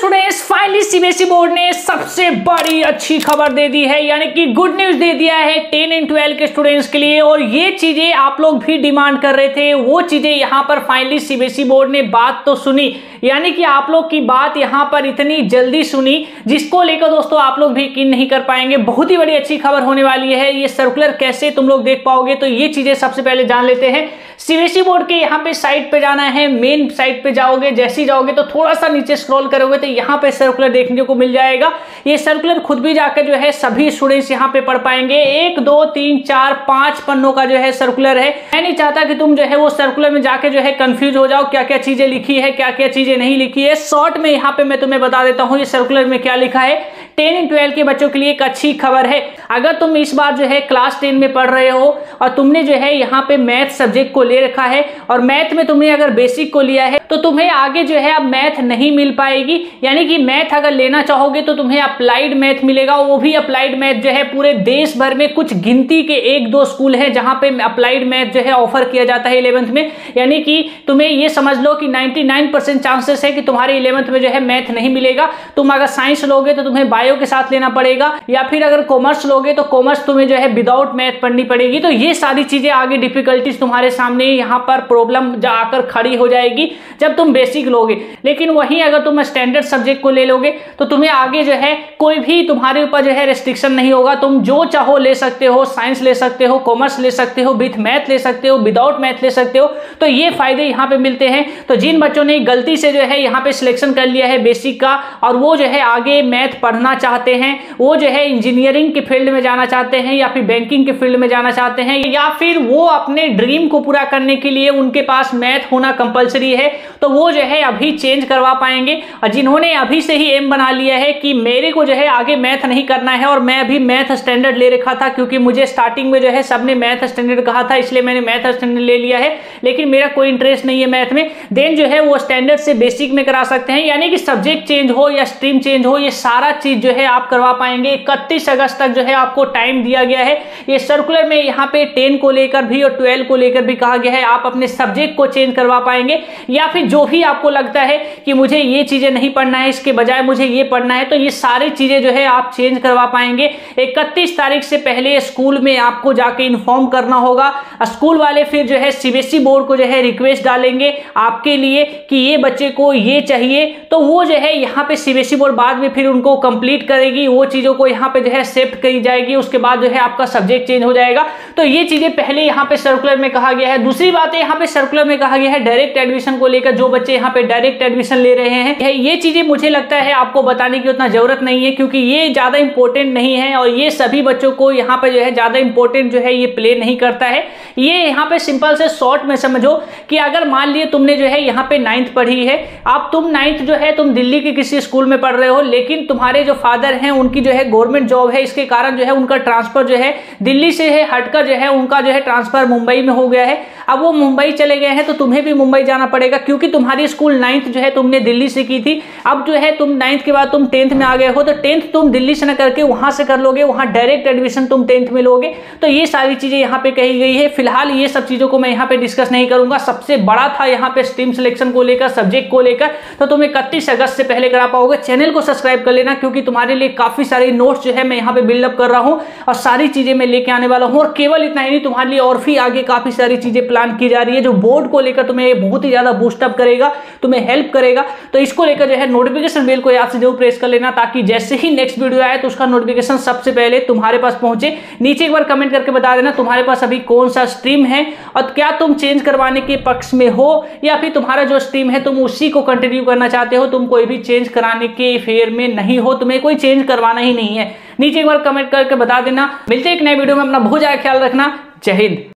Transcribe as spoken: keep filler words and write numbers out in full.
Students, finally CBSE board ने सबसे बड़ी अच्छी खबर दे दी है, यानी कि गुड न्यूज दे दिया है टेन एंड ट्वेल्व के स्टूडेंट्स के लिए। और ये चीजें आप लोग भी डिमांड कर रहे थे, वो चीजें यहाँ पर फाइनली सीबीएसई बोर्ड ने बात तो सुनी, यानी कि आप लोग की बात यहाँ पर इतनी जल्दी सुनी जिसको लेकर दोस्तों आप लोग भी यकीन नहीं कर पाएंगे। बहुत ही बड़ी अच्छी खबर होने वाली है। ये सर्कुलर कैसे तुम लोग देख पाओगे, तो ये चीजें सबसे पहले जान लेते हैं। सीबीएसई बोर्ड के यहाँ पे साइट पे जाना है, मेन साइट पे जाओगे, जैसे ही जाओगे तो थोड़ा सा नीचे स्क्रॉल करोगे तो यहाँ पे सर्कुलर देखने को मिल जाएगा। ये सर्कुलर खुद भी जाकर जो है सभी स्टूडेंट्स यहाँ पे पढ़ पाएंगे। एक दो तीन चार पांच पन्नों का जो है सर्कुलर है। मैं नहीं चाहता कि तुम जो है वो सर्कुलर में जाके जो है कंफ्यूज हो जाओ, क्या क्या चीजें लिखी है, क्या क्या चीजें नहीं लिखी है। शॉर्ट में यहाँ पे मैं तुम्हें बता देता हूँ ये सर्कुलर में क्या लिखा है। टेन एंड ट्वेल्व के बच्चों के लिए एक अच्छी खबर है। अगर तुम इस बार जो है क्लास टेन में पढ़ रहे हो और तुमने जो है यहाँ पे मैथ सब्जेक्ट को ले रखा है और मैथ में तुमने अगर बेसिक को लिया है तो तुम्हें आगे जो है अब मैथ नहीं मिल पाएगी। यानी कि मैथ अगर लेना चाहोगे तो तुम्हें अप्लाइड मैथ मिलेगा। वो भी अप्लाइड मैथ जो है पूरे देश भर में कुछ गिनती के एक दो स्कूल है जहां पे अप्लाइड मैथ जो है ऑफर किया जाता है इलेवेंथ में। यानी कि तुम्हें ये समझ लो कि निन्यानवे परसेंट चांसेस है कि तुम्हारे इलेवेंथ में जो है मैथ नहीं मिलेगा। तुम अगर साइंस लोगे तो तुम्हें बायो के साथ लेना पड़ेगा, या फिर अगर कॉमर्स लोगे तो कॉमर्स तुम्हें जो है विदाउट मैथ पढ़नी पड़ेगी। तो ये सारी चीजें आगे डिफिकल्टीज तुम्हारे सामने यहाँ पर प्रॉब्लम आकर खड़ी हो जाएगी जब तुम बेसिक लोगे। लेकिन वहीं अगर तुम स्टैंडर्ड सब्जेक्ट को ले लोगे तो तुम्हें आगे जो है कोई भी तुम्हारे ऊपर जो है रेस्ट्रिक्शन नहीं होगा। तुम जो चाहो ले सकते हो, साइंस ले सकते हो, कॉमर्स ले सकते हो, विथ मैथ ले सकते हो, विदाउट मैथ ले सकते हो। तो ये फायदे यहाँ पे मिलते हैं। तो जिन बच्चों ने गलती से जो है यहाँ पे सिलेक्शन कर लिया है बेसिक का और वो जो है आगे मैथ पढ़ना चाहते हैं, वो जो है इंजीनियरिंग के फील्ड में जाना चाहते हैं या फिर बैंकिंग के फील्ड में जाना चाहते हैं, या फिर वो अपने ड्रीम को पूरा करने के लिए उनके पास मैथ होना कंपलसरी है, तो वो जो है अभी चेंज करवा पाएंगे। और जिन्होंने अभी से ही एम बना लिया है कि मेरे को जो है आगे मैथ नहीं करना है और मैं अभी मैथ स्टैंडर्ड ले रखा था क्योंकि मुझे स्टार्टिंग में जो है सबने मैथ स्टैंडर्ड कहा था इसलिए मैंने मैथ स्टैंडर्ड ले लिया है, लेकिन मेरा कोई इंटरेस्ट नहीं है मैथ में, देन जो है वो स्टैंडर्ड से बेसिक में करा सकते हैं। यानी कि सब्जेक्ट चेंज हो या स्ट्रीम चेंज हो, ये सारा चीज जो है आप करवा पाएंगे। इकतीस अगस्त तक जो है आपको टाइम दिया गया है। ये सर्कुलर में यहाँ पे टेन को लेकर भी और ट्वेल्व को लेकर भी कहा गया है आप अपने सब्जेक्ट को चेंज करवा पाएंगे, या फिर जो भी आपको लगता है कि मुझे ये चीजें नहीं पढ़ना है, इसके बजाय मुझे ये पढ़ना है, तो ये सारी चीजें जो है आप चेंज करवा पाएंगे। इकतीस तारीख से पहले स्कूल में आपको जाके इन्फॉर्म करना होगा। स्कूल वाले फिर जो है सीबीएसई बोर्ड को जो है रिक्वेस्ट डालेंगे आपके लिए कि ये बच्चे को ये चाहिए, तो वो जो है यहाँ पे सीबीएसई बोर्ड बाद में फिर उनको कंप्लीट करेगी, वो चीजों को यहाँ पे जो है एक्सेप्ट करी जाएगी। उसके बाद जो है आपका सब्जेक्ट चेंज हो जाएगा। तो ये चीजें पहले यहाँ पे सर्कुलर में कहा गया है। दूसरी बात है यहाँ पे सर्कुलर में कहा गया है डायरेक्ट एडमिशन को लेकर, जो बच्चे यहाँ पे डायरेक्ट एडमिशन ले रहे हैं, ये चीजें मुझे लगता है आपको बताने की उतना जरूरत नहीं है क्योंकि ये ज्यादा इंपॉर्टेंट नहीं है और ये सभी बच्चों को यहाँ पे जो है ज्यादा इंपॉर्टेंट जो है ये प्ले नहीं करता है। ये यहाँ पे सिंपल से शॉर्ट में समझो कि अगर मान लिए तुमने जो है यहाँ पे नाइन्थ पढ़ी है, अब तुम नाइन्थ जो है तुम दिल्ली के किसी स्कूल में पढ़ रहे हो, लेकिन तुम्हारे जो फादर हैं उनकी जो है गवर्नमेंट जॉब है, इसके कारण जो है उनका ट्रांसफर जो है दिल्ली से है हटकर जो है उनका जो है ट्रांसफर मुंबई में हो गया है। अब वो मुंबई चले गए हैं तो तुम्हें भी मुंबई जाना पड़ेगा क्योंकि तुम्हारी स्कूल नाइन्थ जो है तुमने दिल्ली से की थी। अब जो है तुम नाइन्थ के बाद तुम टेंथ में आ गए हो, तो टेंथ तुम दिल्ली से न करके वहां से कर लोगे, वहां डायरेक्ट एडमिशन तुम टेंथ में लोगे। तो ये सारी चीजें यहाँ पे कही गई है। फिलहाल ये सब चीजों को मैं यहाँ पे डिस्कस नहीं करूंगा। सबसे बड़ा था यहाँ पे स्ट्रीम सिलेक्शन को लेकर, सब्जेक्ट को लेकर, तो तुम इकतीस अगस्त से पहले करा पाओगे। चैनल को सब्सक्राइब कर लेना क्योंकि तुम्हारे लिए काफी सारे नोट्स जो है मैं यहाँ पे बिल्डअप कर रहा हूँ और सारी चीजें मैं लेके आने वाला हूँ। और केवल इतना ही नहीं, तुम्हारे लिए और भी आगे काफी सारी चीजें प्लान की जा रही है जो बोर्ड को लेकर तुम्हें बहुत ही ज्यादा बूस्टअप करेगा, तुम्हें हेल्प करेगा। तो इसको लेकर जो है नोटिफिकेशन बेल को याद से जरूर प्रेस कर लेना ताकि जैसे ही नेक्स्ट वीडियो आए तो उसका नोटिफिकेशन सबसे पहले तुम्हारे पास पहुंचे। नीचे एक बार कमेंट करके बता देना तुम्हारे पास अभी कौन सा स्ट्रीम है और क्या तुम चेंज करवाने के पक्ष में हो या फिर तुम्हारा जो स्ट्रीम है तुम उसी को कंटिन्यू करना चाहते हो, तुम कोई भी चेंज कराने के फेयर में नहीं हो, तुम्हें कोई चेंज करवाना ही नहीं है। नीचे एक बार कमेंट करके बता देना। मिलते हैं एक नए वीडियो में, अपना बहुत ज्यादा ख्याल रखना। जय हिंद।